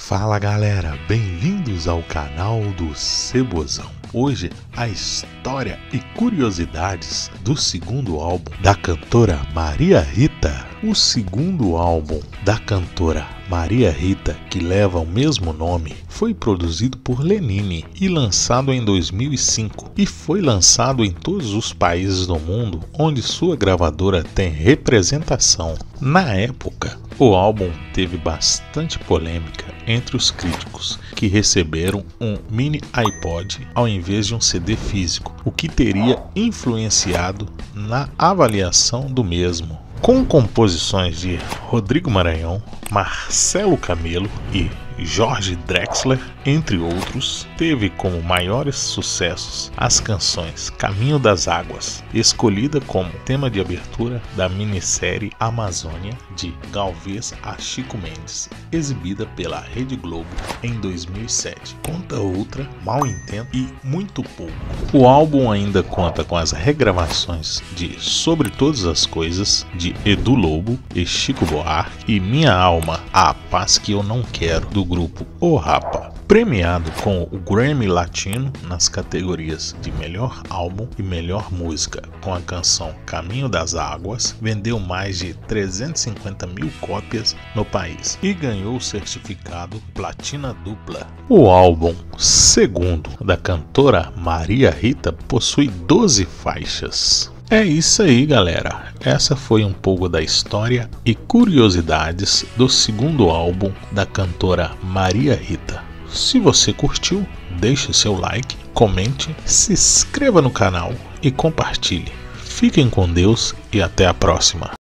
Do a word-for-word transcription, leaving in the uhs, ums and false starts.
Fala galera, bem-vindos ao canal do Cebozão. Hoje a história e curiosidades do segundo álbum da cantora Maria Rita. O segundo álbum da cantora Maria Rita, que leva o mesmo nome, foi produzido por Lenine e lançado em dois mil e cinco, e foi lançado em todos os países do mundo onde sua gravadora tem representação. Na época, o álbum teve bastante polêmica entre os críticos, que receberam um mini iPod ao invés de um C D físico, o que teria influenciado na avaliação do mesmo. Com composições de Rodrigo Maranhão, Marcelo Camelo e Jorge Drexler, entre outros, teve como maiores sucessos as canções Caminho das Águas, escolhida como tema de abertura da minissérie Amazônia, de Galvez a Chico Mendes, exibida pela Rede Globo em dois mil e sete. Conta outra, Mal Entendo e Muito Pouco. O álbum ainda conta com as regravações de Sobre Todas as Coisas, de Edu Lobo e Chico Buarque, e Minha Alma, A Paz Que Eu Não Quero, do grupo O Rapa. Premiado com o Grammy Latino nas categorias de Melhor Álbum e Melhor Música, com a canção Caminho das Águas, vendeu mais de trezentas e cinquenta mil cópias no país e ganhou o certificado Platina Dupla. O álbum Segundo, da cantora Maria Rita, possui doze faixas. É isso aí, galera. Essa foi um pouco da história e curiosidades do segundo álbum da cantora Maria Rita. Se você curtiu, deixe seu like, comente, se inscreva no canal e compartilhe. Fiquem com Deus e até a próxima.